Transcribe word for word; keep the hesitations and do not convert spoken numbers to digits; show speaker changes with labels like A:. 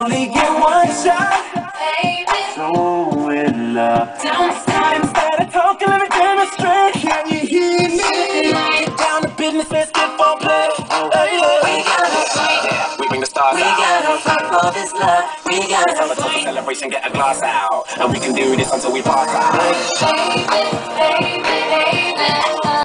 A: Only get one shot, baby. So in love. Don't stop. Instead of talking, let me demonstrate. Can you hear me? Get down to business, let's get for play. Hey, yeah. We gotta fight. Yeah, we bring the stars we out. We gotta fight for this love. We gotta fight. Have a celebration, get a glass out, and we can do this until we pass out. Baby, baby, baby.